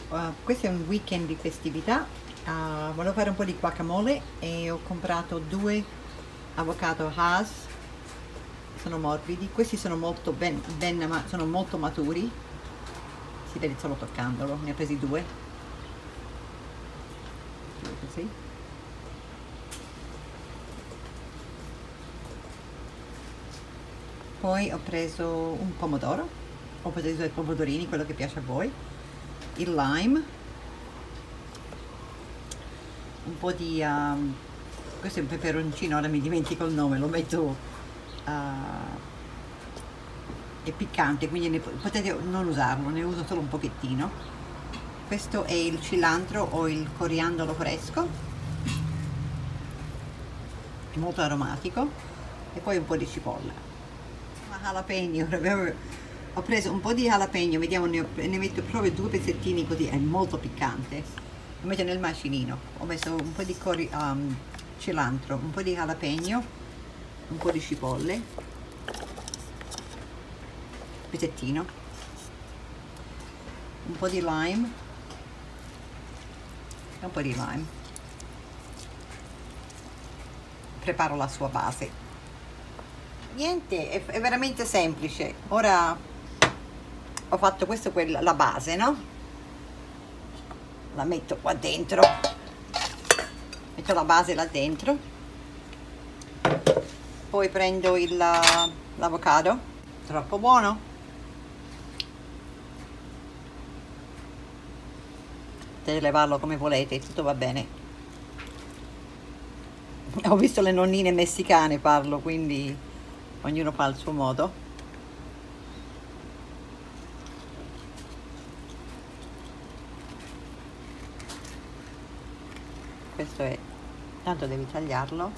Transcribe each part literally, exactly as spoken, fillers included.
Uh, questo è un weekend di festività. Uh, volevo fare un po' di guacamole e ho comprato due avocado Hass. Sono morbidi, questi sono molto ben, ben ma sono molto maturi, si vede solo toccandolo. Ne ho presi due, così. Poi ho preso un pomodoro, ho preso dei pomodorini, quello che piace a voi, il lime, un po' di um, questo è un peperoncino, ora mi dimentico il nome, lo metto, uh, è piccante, quindi ne potete non usarlo, ne uso solo un pochettino. Questo è il cilantro o il coriandolo fresco, è molto aromatico, e poi un po' di cipolla. Una jalapeno, ho preso un po' di jalapeno, vediamo, ne, ho, ne metto proprio due pezzettini così, è molto piccante, lo metto nel macinino. Ho messo un po' di cori, um, cilantro, un po' di jalapeno, un po' di cipolle, pezzettino, un po' di lime e un po' di lime. Preparo la sua base. Niente, è, è veramente semplice. Ora ho fatto questo, quella, la base, no? La metto qua dentro, metto la base là dentro, poi prendo il l'avocado, troppo buono, potete levarlo come volete, tutto va bene. Ho visto le nonnine messicane farlo, quindi ognuno fa il suo modo. Questo è, tanto devi tagliarlo.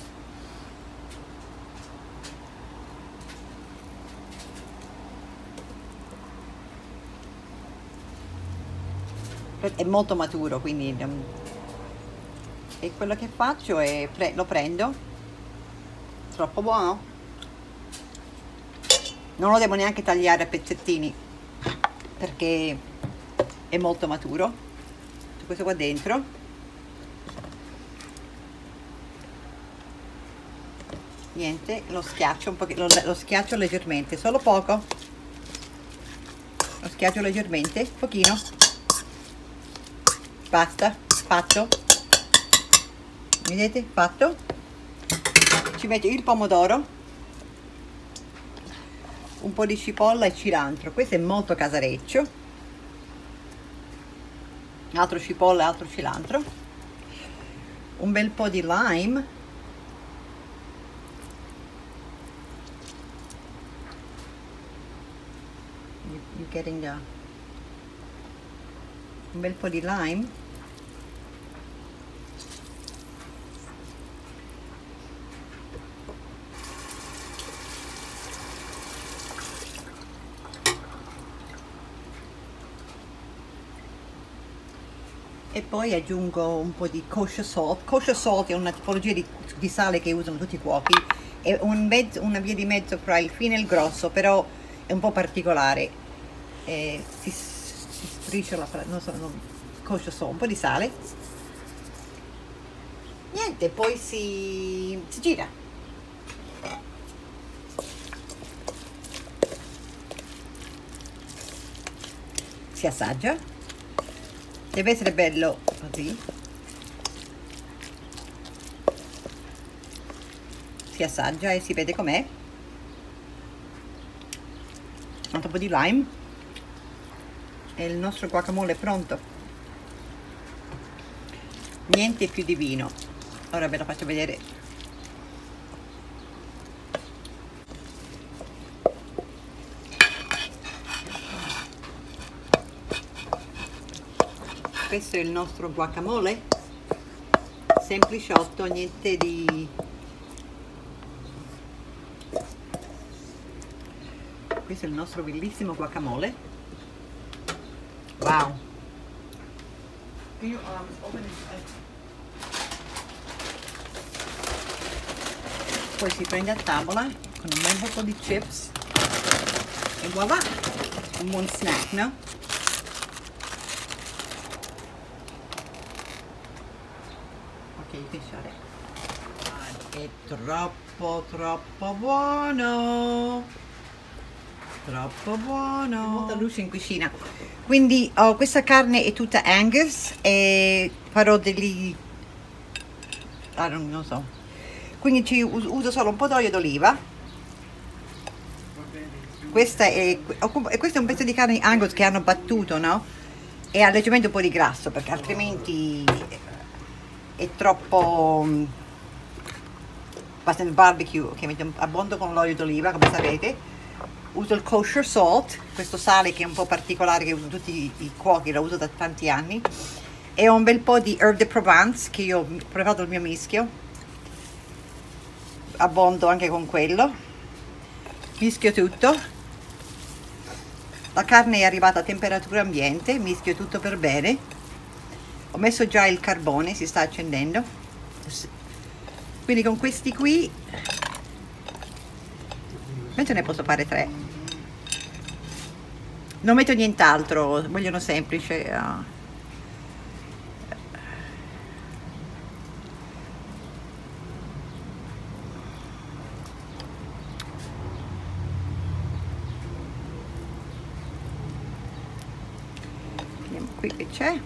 È molto maturo, quindi um, e quello che faccio è pre lo prendo, troppo buono, non lo devo neanche tagliare a pezzettini perché è molto maturo. Metto questo qua dentro, niente, lo schiaccio un po', lo, lo schiaccio leggermente, solo poco, lo schiaccio leggermente, pochino, basta, fatto, vedete, fatto. Ci metto il pomodoro, un po' di cipolla e cilantro, questo è molto casareccio, altro cipolla e altro cilantro, un bel po' di lime, you're getting the, un bel po' di lime, e poi aggiungo un po' di kosher salt. Kosher salt è una tipologia di, di sale che usano tutti i cuochi, è un mezzo, una via di mezzo fra il fine e il grosso, però è un po' particolare, eh, si, si sbriciola, non so, non, kosher salt, un po' di sale, niente, poi si, si gira, si assaggia. Deve essere bello così, si assaggia e si vede com'è. Un po' di lime e il nostro guacamole è pronto. Niente più di vino. Ora ve lo faccio vedere. Questo è il nostro guacamole, sempliciotto, niente di... Questo è il nostro bellissimo guacamole. Wow! Poi si prende a tavola con un bel po' di chips e voilà! Un buon snack, no? Ok, you can shut it. È troppo troppo buono, troppo buono. C'è molta luce in cucina, quindi oh, questa carne è tutta Angus e farò degli ah, non, non so, quindi ci uso solo un po' d'olio d'oliva. Questa è, questo è un pezzo di carne Angus che hanno battuto, no? E ha leggermente un po' di grasso perché altrimenti è troppo. Basta il barbecue che metto abbondo con l'olio d'oliva, come sapete. Uso il kosher salt, questo sale che è un po' particolare che usano tutti i, i cuochi, lo uso da tanti anni, e ho un bel po' di herbe de Provence che io ho preparato il mio mischio, abbondo anche con quello, mischio tutto. La carne è arrivata a temperatura ambiente, mischio tutto per bene. Ho messo già il carbone, si sta accendendo. Quindi con questi qui, mentre ne posso fare tre. Non metto nient'altro, vogliono semplice. Uh. Vediamo qui che c'è.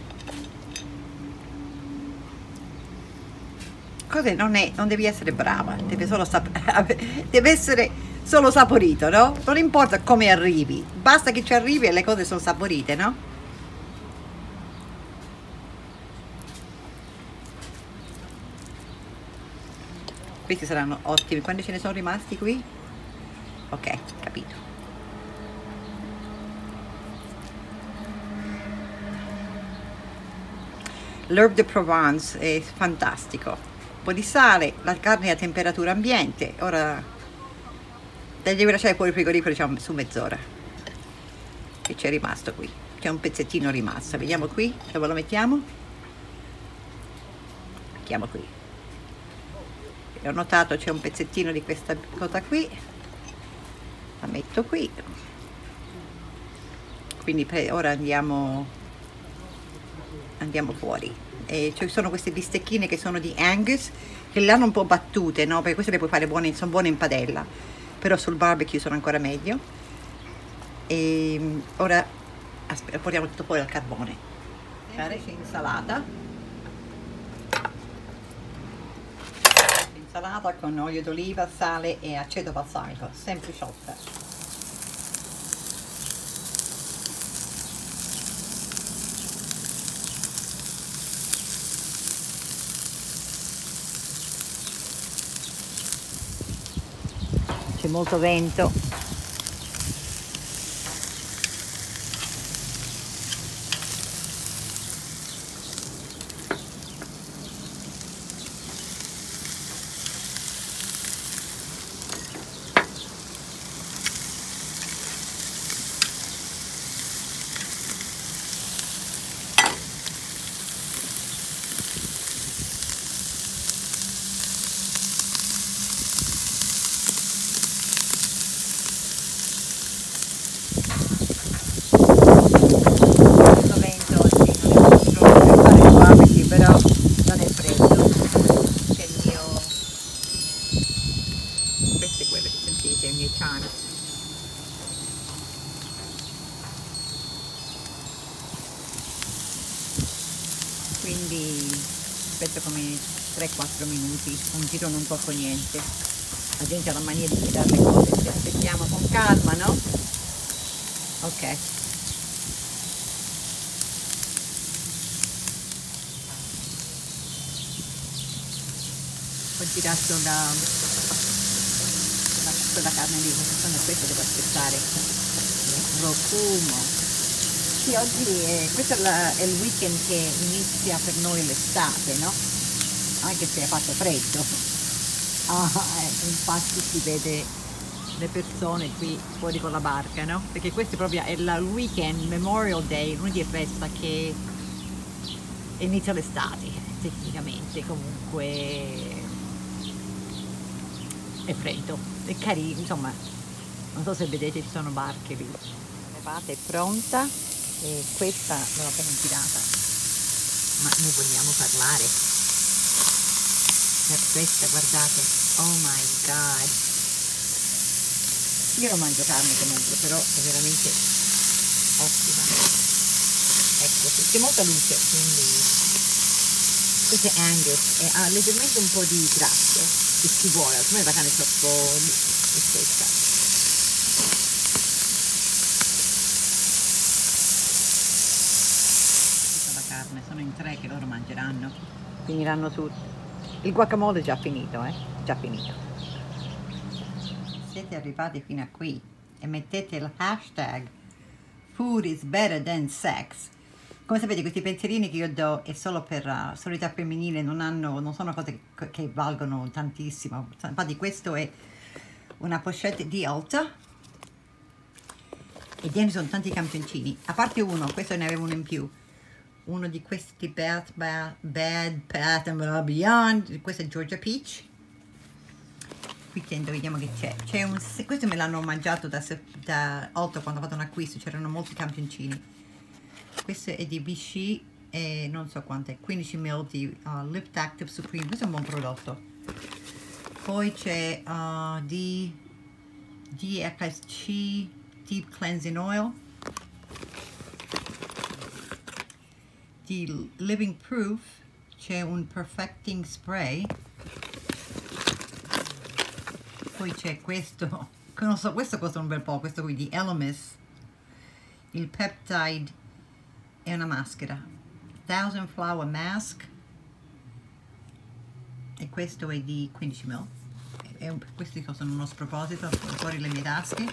Cos'è? Non è, non devi essere brava, deve solo deve essere solo saporito, no? Non importa come arrivi, basta che ci arrivi e le cose sono saporite, no? Questi saranno ottimi. Quanti ce ne sono rimasti qui? Ok, capito. L'herbe de Provence è fantastico. Un po' di sale, la carne è a temperatura ambiente. Ora devi lasciare fuori il frigorifero, diciamo, su mezz'ora. Che c'è rimasto qui? C'è un pezzettino rimasto. Vediamo qui dove lo mettiamo. Mettiamo qui. E ho notato c'è un pezzettino di questa cosa qui. La metto qui. Quindi ora andiamo andiamo fuori. E ci sono queste bistecchine che sono di Angus che le hanno un po' battute, no? Perché queste le puoi fare buone, sono buone in padella, però sul barbecue sono ancora meglio. E ora portiamo tutto fuori al carbone. C'è insalata, insalata con olio d'oliva, sale e aceto balsamico, sempliciotta. C'è molto vento. Quindi aspetto come tre quattro minuti, un giro non tocco niente. La gente ha la mania di tirare le cose, ci aspettiamo con calma, no? Ok. Ho girato la, la, la carne lì, questo devo aspettare. Il profumo. Sì, oggi è, questo è, la, è il weekend che inizia per noi l'estate, no? Anche se ha fatto freddo. Ah, eh, infatti si vede le persone qui fuori con la barca, no? Perché questo è proprio il weekend, Memorial Day, lunedì è festa che inizia l'estate, tecnicamente, comunque è freddo, è carino, insomma, non so se vedete ci sono barche lì. La pata è pronta. E questa l'ho appena tirata, ma noi vogliamo parlare. per questa, guardate, oh my god, io non mangio carne comunque, però è veramente ottima. Ecco, c'è molta luce, quindi questo è Angus e ha leggermente un po' di grasso, se ci vuole, altrimenti la carne è troppo stessa. Questa è la carne, sono in tre che loro mangeranno, finiranno tutti. Il guacamole è già finito, eh? Già finito. Siete arrivati fino a qui e mettete il hashtag food is better than sex. Come sapete, questi pensierini che io do è solo per uh, sessualità femminile, non, hanno, non sono cose che, che valgono tantissimo. Infatti questo è una pochette di Ulta e dentro sono tanti campioncini, a parte uno, questo ne avevo uno in più, uno di questi Bath, Bath, Bad Bath and Beyond, questo è Georgia Peach. Qui dentro vediamo che c'è, c'è un, questo me l'hanno mangiato da, da Ulta quando ho fatto un acquisto, c'erano molti campioncini. Questo è di Vichy e non so quanto è, quindici millilitri di uh, Lift Active Supreme, questo è un buon prodotto. Poi c'è uh, di D X C Deep Cleansing Oil, di Living Proof c'è un Perfecting Spray. Poi c'è questo, non so, questo costa un bel po', questo qui di Elemis, il Peptide è una maschera, Thousand Flower Mask, e questo è di quindici millilitri, questi sono uno sproposito, fuori le mie tasche.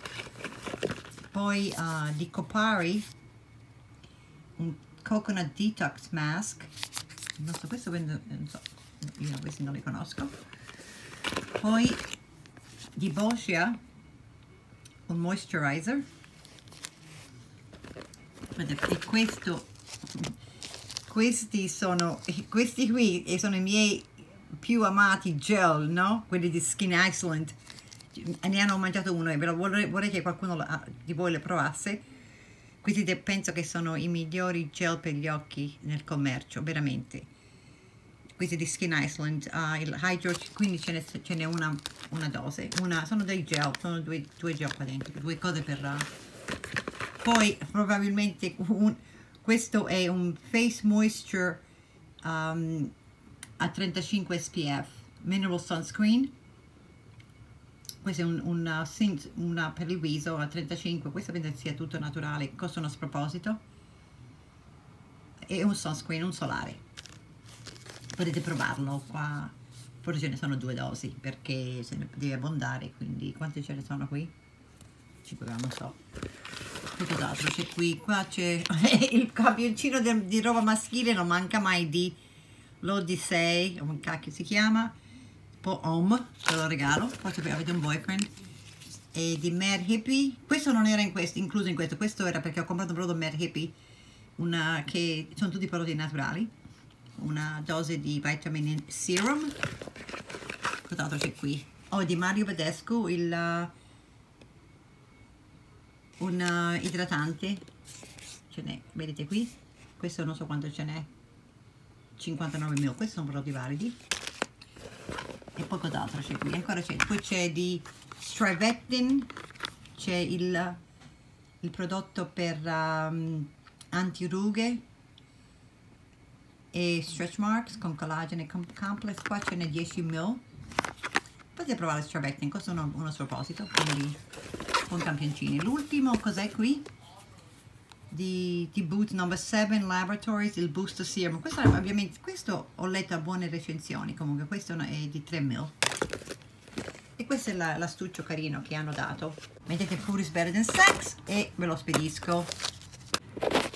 Poi uh, di Kopari, un Coconut Detox Mask, non so, questo non so, io questi non li conosco. Poi di Boscia un moisturizer, e questo, questi sono, questi qui sono i miei più amati gel, no? Quelli di Skin Iceland, ne hanno mangiato uno e vorrei, vorrei che qualcuno di voi le provasse. Questi penso che sono i migliori gel per gli occhi nel commercio, veramente. Questi di Skin Iceland, uh, il Hydro, quindi ce n'è una, una dose, una, sono dei gel, sono due, due gel qua dentro, due cose per... Uh, poi probabilmente un, questo è un Face Moisture um, a trentacinque S P F, Mineral Sunscreen. Questo è un, una, una per il viso a trentacinque, questo penso sia tutto naturale, costa uno sproposito. E un sunscreen, un solare. Potete provarlo qua, forse ce ne sono due dosi perché se ne deve abbondare, quindi quante ce ne sono qui? cinque, non so. E cos'altro c'è qui? Qua c'è il campioncino de, di roba maschile, non manca mai, di l'Odyssey, come cacchio si chiama, po' Home, te lo regalo, poi se avete un boyfriend, e di Mad Hippie. Questo non era in questo, incluso in questo, questo era perché ho comprato un prodotto Mad Hippie, una, che sono tutti prodotti naturali, una dose di vitamin serum. Cos'altro c'è qui? Oh, di Mario Badescu, il... un uh, idratante, ce n'è, vedete qui, questo non so quanto ce n'è, cinquantanove millilitri, questi sono prodotti validi. E poi cos'altro c'è qui? Ancora c'è, poi c'è di Strivectin, c'è il, il prodotto per um, antirughe e stretch marks con collagene complex, qua ce n'è dieci millilitri. Potete provare il Strivectin, questo è uno, uno sproposito, quindi con campioncini. L'ultimo cos'è qui? Di, di Boots number seven Laboratories, il Booster Serum. Questo ovviamente, questo ho letto a buone recensioni, comunque questo è di tre millilitri. E questo è la, l'astuccio carino che hanno dato. Mettete food is better than sex e ve lo spedisco.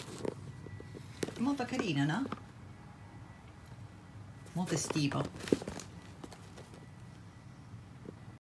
Molto carino, no? Molto estivo.